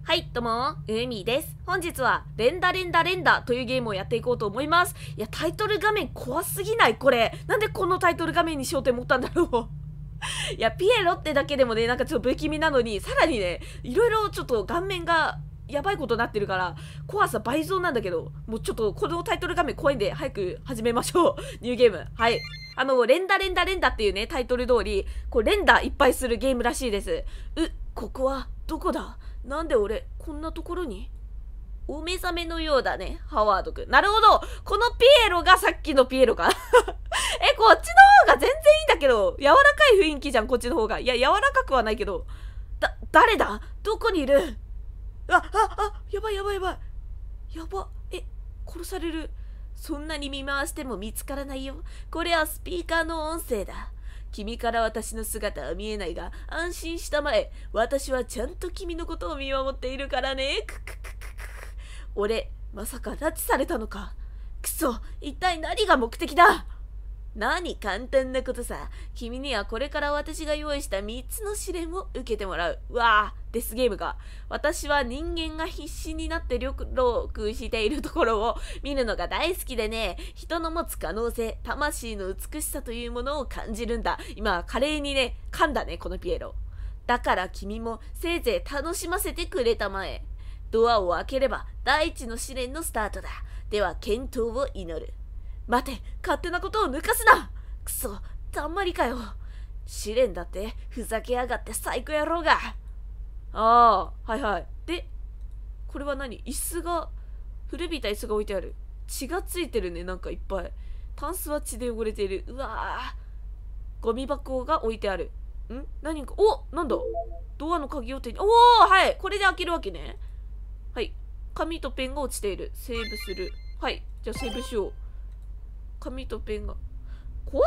はい、どうも、うみです。本日は、連打連打連打というゲームをやっていこうと思います。いや、タイトル画面怖すぎないこれ。なんでこのタイトル画面にしようと思ったんだろう。いや、ピエロってだけでもね、なんかちょっと不気味なのに、さらにね、いろいろちょっと顔面が、やばいことになってるから、怖さ倍増なんだけど、もうちょっとこのタイトル画面怖いんで、早く始めましょう。ニューゲーム。はい。連打連打連打っていうね、タイトル通り、こう、連打いっぱいするゲームらしいです。ここは、どこだ？なんで俺、こんなところに？お目覚めのようだね、ハワードくん。なるほど。このピエロがさっきのピエロか。こっちの方が全然いいんだけど、柔らかい雰囲気じゃん、こっちの方が。いや、柔らかくはないけど。誰だ？どこにいる？やばいやばいやばい。やば。殺される。そんなに見回しても見つからないよ。これはスピーカーの音声だ。君から私の姿は見えないが、安心したまえ。私はちゃんと君のことを見守っているからね。俺、まさか拉致されたのか。くそ、一体何が目的だ？何簡単なことさ。君にはこれから私が用意した3つの試練を受けてもらう。わあ、デスゲームか。私は人間が必死になって力しているところを見るのが大好きでね、人の持つ可能性、魂の美しさというものを感じるんだ。今、華麗にね、噛んだね、このピエロ。だから君もせいぜい楽しませてくれたまえ。ドアを開ければ第一の試練のスタートだ。では、健闘を祈る。待て、勝手なことを抜かすな！くそ、たんまりかよ。試練だって、ふざけやがって最高野郎が。はいはい。で、これは何？椅子が、古びた椅子が置いてある。血がついてるね、なんかいっぱい。タンスは血で汚れている。うわぁ。ゴミ箱が置いてある。何か、なんだ？ドアの鍵を手に、はい。これで開けるわけね。はい。紙とペンが落ちている。セーブする。はい。じゃあセーブしよう。紙とペンが。壊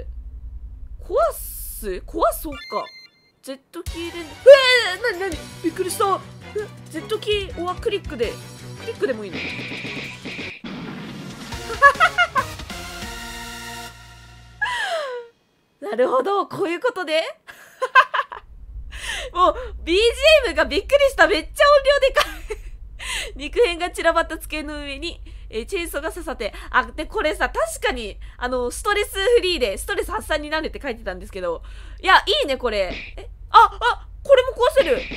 そうか。Z キーで。なにびっくりした。Z キーはクリックでもいいの？なるほど、こういうことでもう BGM がびっくりした。めっちゃ音量でかい肉片が散らばった机の上に、チェーンソーが刺さって、で、これさ、確かに、ストレスフリーで、ストレス発散になるって書いてたんですけど、いや、いいね、これ。これも壊せる。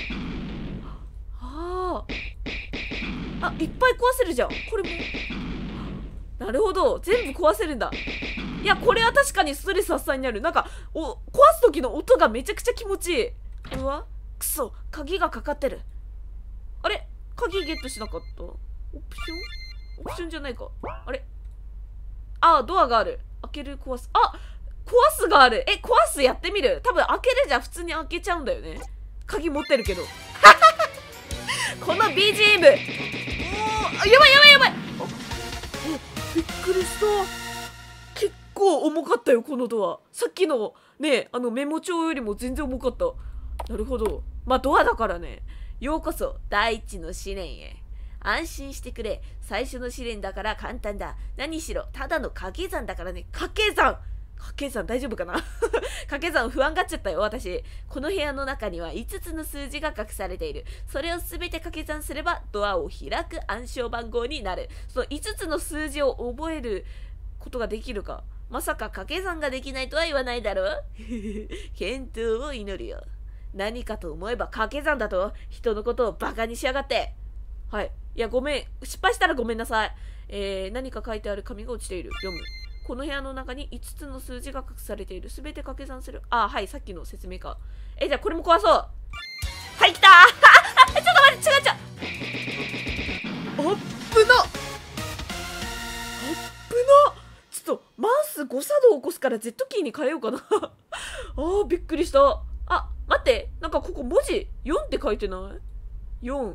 いっぱい壊せるじゃん。これも。なるほど。全部壊せるんだ。いや、これは確かにストレス発散になる。なんか、壊す時の音がめちゃくちゃ気持ちいい。くそ、鍵がかかってる。あれ？鍵ゲットしなかった？オプションじゃないか。あれ？ドアがある。開ける、壊す。壊すがある。壊すやってみる。多分開けるじゃ普通に開けちゃうんだよね。鍵持ってるけど。この BGM。やばい。びっくりした。結構重かったよ、このドア。さっきのね、メモ帳よりも全然重かった。なるほど。まあ、ドアだからね。ようこそ、第一の試練へ。安心してくれ。最初の試練だから簡単だ。何しろ、ただの掛け算だからね。掛け算大丈夫かな掛け算不安がっちゃったよ、私。この部屋の中には5つの数字が隠されている。それを全て掛け算すれば、ドアを開く暗証番号になる。その5つの数字を覚えることができるか。まさか掛け算ができないとは言わないだろう健闘を祈るよ。何かと思えば掛け算だと人のことをバカにしやがって。はい。いや、ごめん。失敗したらごめんなさい。何か書いてある紙が落ちている。読む。この部屋の中に5つの数字が隠されている。すべて掛け算する。はい。さっきの説明か。じゃあこれも壊そう。はい、来たちょっと待って、違う。ちょっと、マウス誤作動を起こすから Z キーに変えようかなびっくりした。待って。なんかここ文字4って書いてない？ 4。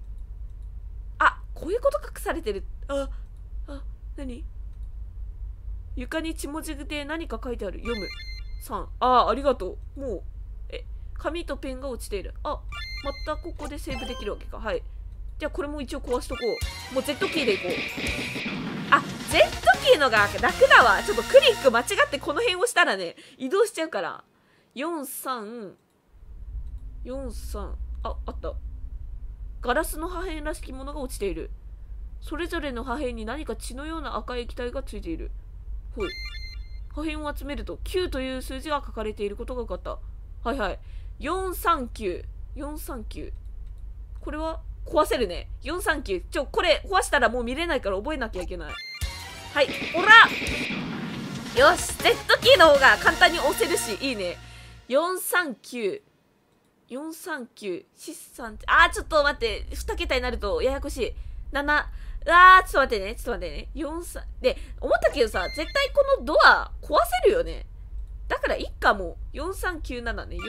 こういうこと隠されてる。何？床に血文字で何か書いてある。読む。3。ありがとう。もう、紙とペンが落ちている。またここでセーブできるわけか。はい。じゃあこれも一応壊しとこう。もう Z キーでいこう。Z キーのが楽だわ。ちょっとクリック間違ってこの辺をしたらね、移動しちゃうから。4、3。あった。 ガラスの破片らしきものが落ちている。それぞれの破片に何か血のような赤い液体がついている。ほい。破片を集めると9という数字が書かれていることが分かった。はいはい。439。439。これは壊せるね。439。これ壊したらもう見れないから覚えなきゃいけない。はい。おらよし Z キーの方が簡単に押せるし、いいね。439。439。439。ちょっと待って。2桁になるとややこしい。7。ちょっと待ってね。ちょっと待ってね。43。で、思ったけどさ、絶対このドア壊せるよね。だからいっかもう。4397ね。4397。4397。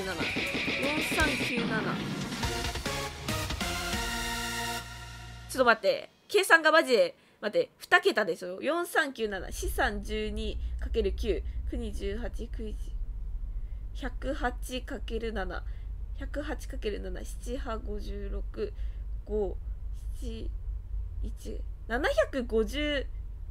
ちょっと待って。計算がマジで、待って、2桁ですよ。4397。4312×9。928、9、108×7。108×7。756。5、7、1、756?756?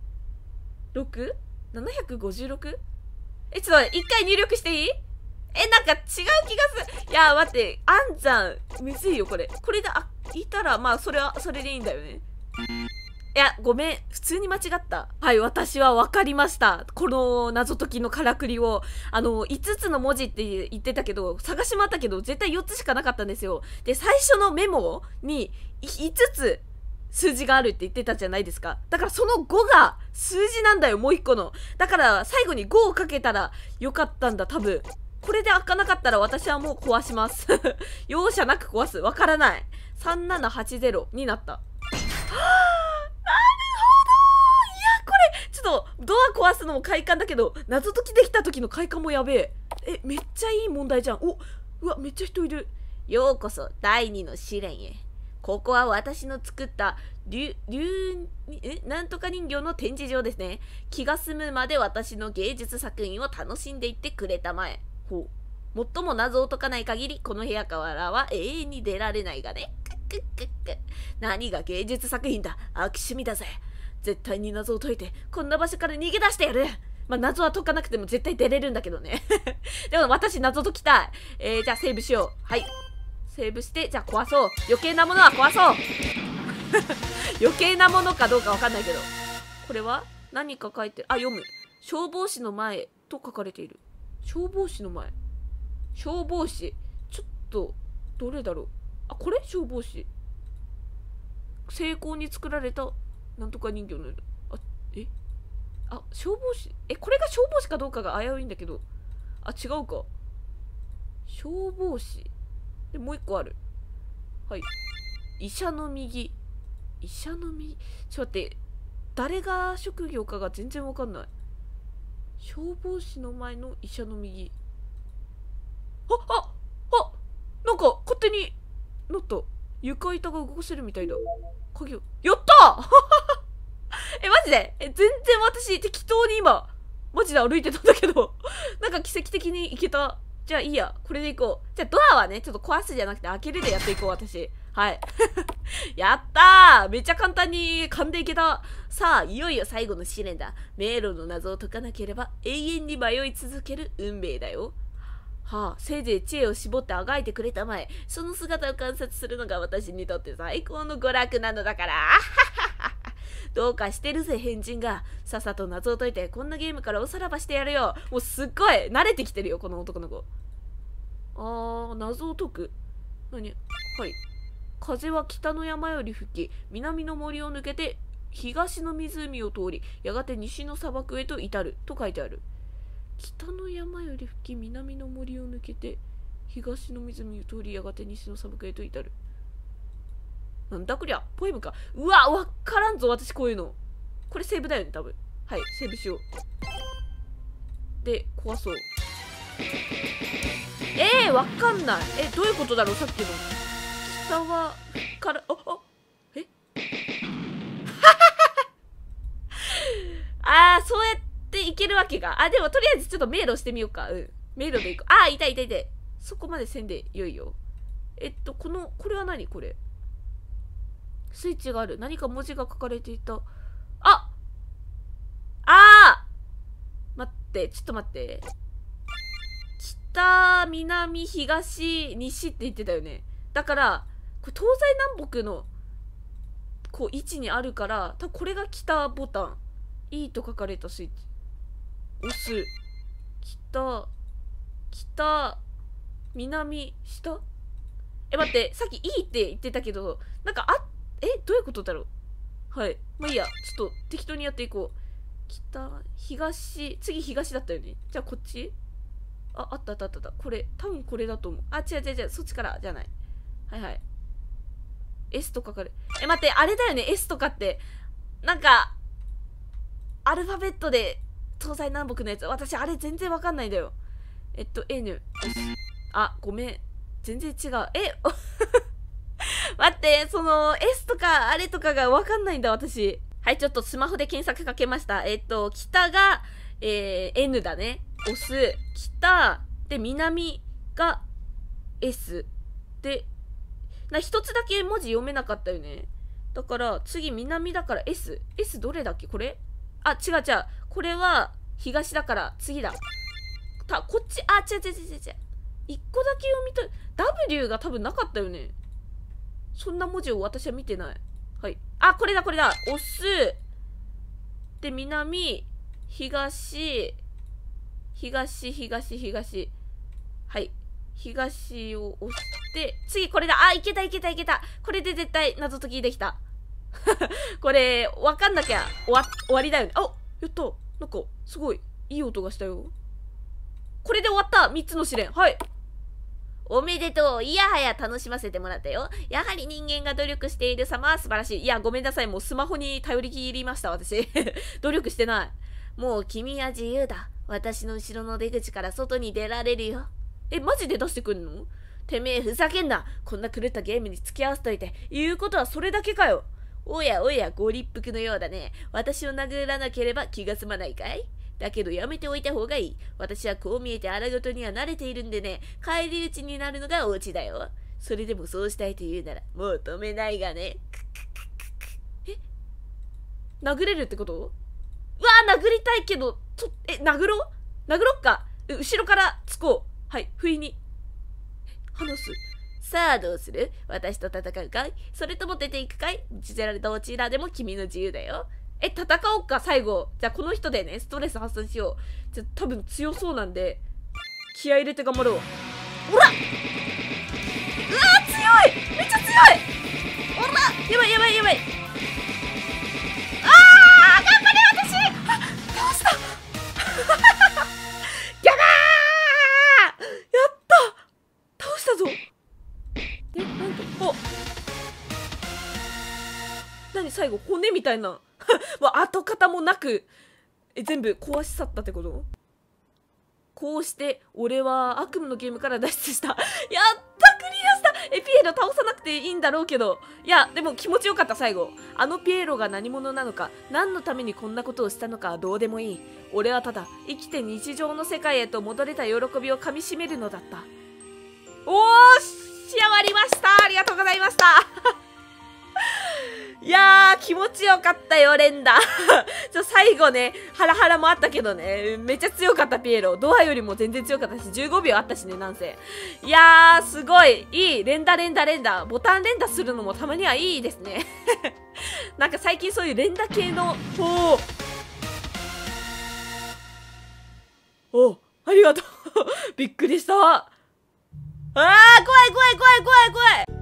ちょっと待って、一回入力していい？なんか違う気がする。いや、待って、あんじゃん。むずいよ、これ。これで、いたら、まあ、それは、それでいいんだよね。いや、ごめん。普通に間違った。はい、私は分かりました。この謎解きのからくりを。5つの文字って言ってたけど、探し回ったけど、絶対4つしかなかったんですよ。で、最初のメモに、5つ、数字があるって言ってたじゃないですか。だからその5が数字なんだよ、もう1個の。だから最後に5をかけたらよかったんだ、多分。これで開かなかったら私はもう壊します。容赦なく壊す。わからない。3780になった。はぁ、なるほど。いや、これ、ちょっとドア壊すのも快感だけど、謎解きできた時の快感もやべえ。めっちゃいい問題じゃん。うわ、めっちゃ人いる。ようこそ第2の試練へ。ここは私の作ったなんとか人形の展示場ですね。気が済むまで私の芸術作品を楽しんでいってくれたまえ。ほう。最も謎を解かない限り、この部屋からは永遠に出られないがね。何が芸術作品だ。悪趣味だぜ。絶対に謎を解いて、こんな場所から逃げ出してやる。まあ、謎は解かなくても絶対出れるんだけどね。でも私謎解きたい。じゃあセーブしよう。はい。セーブして、じゃあ壊そう。余計なものは壊そう。余計なものかどうかわかんないけど。これは何か書いてる。読む。消防士の前と書かれている。消防士の前。消防士。ちょっと、どれだろう。これ消防士。精巧に作られた、なんとか人形の。消防士。これが消防士かどうかが危ういんだけど。違うか。消防士。で、もう一個ある。はい。医者の右。医者の右。ちょっと待って。誰が職業かが全然わかんない。消防士の前の医者の右。なんか勝手になった。床板が動かせるみたいだ。鍵を。やったーマジで全然私適当に今、マジで歩いてたんだけど、なんか奇跡的に行けた。じゃあいいや。これで行こう。じゃあドアはね、ちょっと壊すじゃなくて開けるでやっていこう、私。はい。やったー。めっちゃ簡単に噛んでいけた。さあ、いよいよ最後の試練だ。迷路の謎を解かなければ永遠に迷い続ける運命だよ。せいぜい知恵を絞ってあがいてくれたまえ。その姿を観察するのが私にとって最高の娯楽なのだから。どうかしてるぜ、変人が。さっさと謎を解いて、こんなゲームからおさらばしてやるよ。もうすっごい慣れてきてるよ、この男の子。謎を解く。はい。風は北の山より吹き、南の森を抜けて、東の湖を通り、やがて西の砂漠へと至る。と書いてある。北の山より吹き、南の森を抜けて、東の湖を通り、やがて西の砂漠へと至る。なんだこりゃ、ポエムか。うわ、わからんぞ、私こういうの。これセーブだよね、多分。はい、セーブしよう。で、壊そう。わかんない。どういうことだろう、さっきの。北は、から、そうやっていけるわけが。でもとりあえずちょっと迷路してみようか。迷路で行こう。いた。そこまでせんでよいよ。これは何これ。スイッチがある。何か文字が書かれていた。待って、ちょっと待って。北、南、東、西って言ってたよね。だから、 これ東西南北のこう位置にあるから、多分これが北ボタン。E と書かれたスイッチ押す。北、北、南、下。待って、さっき E って言ってたけど、なんかどういうことだろう。はい。まあいいや、ちょっと適当にやっていこう。北、東、次東だったよね。じゃあこっち。あったあったあった。これ、多分これだと思う。違う、そっちからじゃない。はいはい。S とかかる。待って、あれだよね、S とかって。なんか、アルファベットで、東西南北のやつ。私、あれ全然わかんないんだよ。N。ごめん。全然違う。待って、その、S とか、あれとかがわかんないんだ、私。はい、ちょっとスマホで検索かけました。北が、N だね。押す。北、で、南が S。で、一つだけ文字読めなかったよね。だから、次、南だから S。S どれだっけこれ違う。これは、東だから、次だ。こっち、違う。一個だけ読み取る。W が多分なかったよね。そんな文字を私は見てない。はい。これだ。押す。で、南、東。はい。東を押して、次これだ。いけた。これで絶対謎解きできた。これ、わかんなきゃ終わりだよね。やった。なんか、すごい、いい音がしたよ。これで終わった。3つの試練。はい。おめでとう。いやはや楽しませてもらったよ。やはり人間が努力している様は素晴らしい。いや、ごめんなさい。もうスマホに頼りきりました、私。努力してない。もう君は自由だ。私の後ろの出口から外に出られるよ。マジで出してくんの？てめえふざけんな。こんな狂ったゲームに付き合わせといて。言うことはそれだけかよ。おや、ご立腹のようだね。私を殴らなければ気が済まないかい？だけどやめておいた方がいい。私はこう見えて荒事には慣れているんでね。返り討ちになるのがお家だよ。それでもそうしたいと言うなら、もう止めないがね。殴れるってこと？殴りたいけど、殴ろっか。後ろからつこう。はい、不意に。話す。さあどうする？私と戦うかい？それとも出ていくかい？どちらでも君の自由だよ。戦おうか、最後。じゃあこの人でね、ストレス発散しよう。じゃあ多分強そうなんで、気合い入れて頑張ろう。ほら！強い！めっちゃ強い！ほら！やばい！頑張れ私！倒したやった倒したぞ。なんと、何最後、骨みたいな。跡形もなく、全部壊し去ったってこと？こうして、俺は悪夢のゲームから脱出した。やったクリアしたピエロ倒さなくていいんだろうけど。いや、でも気持ちよかった、最後。ピエロが何者なのか、何のためにこんなことをしたのかはどうでもいい。俺はただ、生きて日常の世界へと戻れた喜びをかみしめるのだった。仕上がりました。ありがとうございました。いやー、気持ちよかったよ、連打。最後ね、ハラハラもあったけどね、めっちゃ強かった、ピエロ。ドアよりも全然強かったし、15秒あったしね、なんせ。いやー、すごい、いい。連打。ボタン連打するのもたまにはいいですね。なんか最近そういう連打系の、ありがとう。びっくりした。怖い。